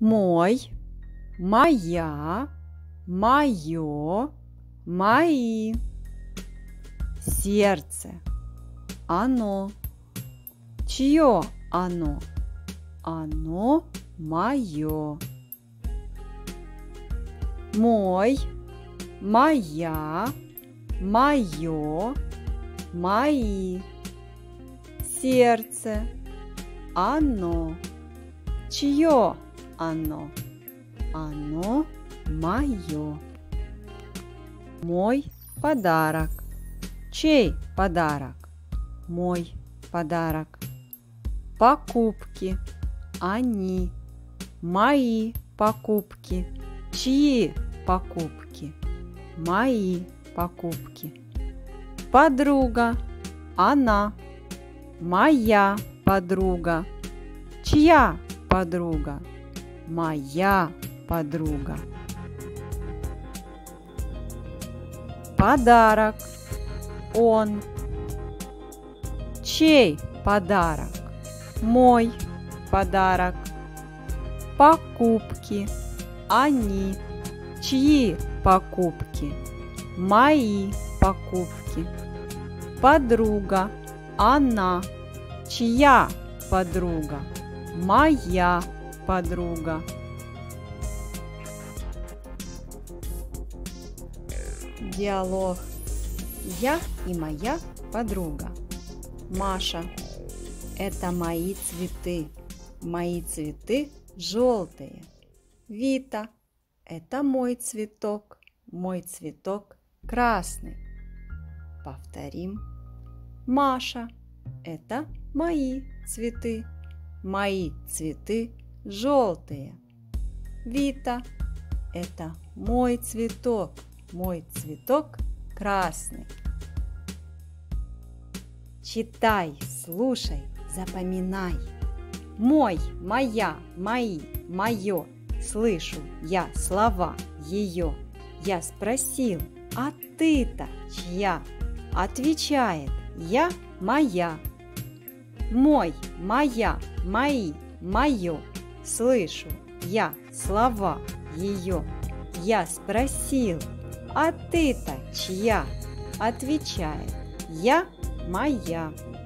Мой, моя, мое, мои. Сердце. Оно. Чье оно? Оно мое. Мой, моя, мое, мои. Сердце. Оно. Чье оно? Оно мое. Мой подарок. Чей подарок? Мой подарок. Покупки. Они. Мои покупки. Чьи покупки? Мои покупки. Подруга. Она. Моя подруга. Чья подруга? Моя подруга. Подарок. Он. Чей подарок? Мой подарок. Покупки. Они. Чьи покупки? Мои покупки. Подруга. Она. Чья подруга? Моя подруга. Диалог. Я и моя подруга. Маша. Это мои цветы. Мои цветы желтые. Вита. Это мой цветок. Мой цветок красный. Повторим. Маша. Это мои цветы. Мои цветы желтые. Вита. Это мой цветок. Мой цветок красный. Читай, слушай, запоминай. Мой, моя, мои, мое. Слышу я слова ее. Я спросил, а ты-то чья? Отвечает, я моя. Мой, моя, мои, мое. Слышу я слова ее. Я спросил, а ты-то чья? Отвечает, я моя.